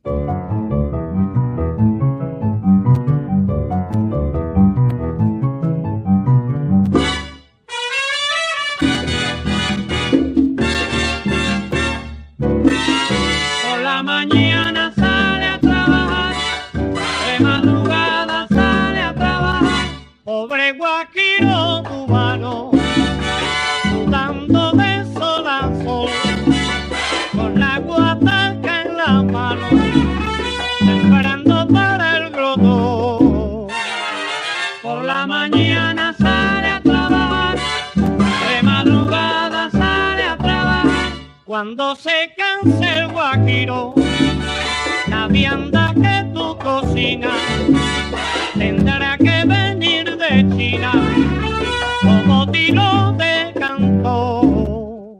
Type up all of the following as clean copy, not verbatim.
Por la mañana sale a trabajar, de madrugada sale a trabajar, pobre guajiro cubano, sudando de sol a sol, con la guataca en la mano, sembrando para el grotón. Por la mañana sale a trabajar, de madrugada sale a trabajar, cuando se canse el guajiro, la vianda que tú cocinas tendrá que venir de China como tiro de canto.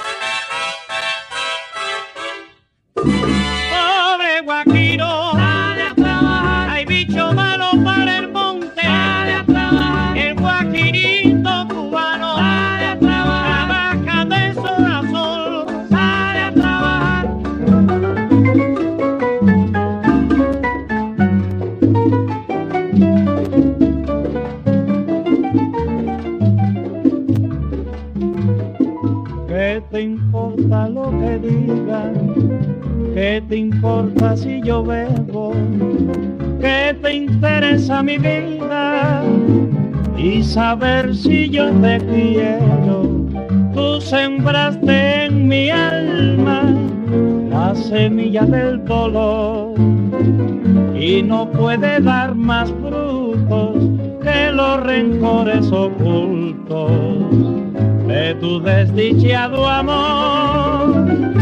Pobre guajiro, sale a trabajar, hay bicho malo para el monte, sale a trabajar, el guajirito cubano, sale a trabajar, trabaja de sol a sol, sale a trabajar. ¿Qué te importa lo que digan? ¿Qué te importa si yo bebo? ¿Qué te interesa mi vida? Y saber si yo te quiero. Tú sembraste en mi alma la semilla del dolor y no puede dar más frutos que los rencores ocultos de tu desdichado amor.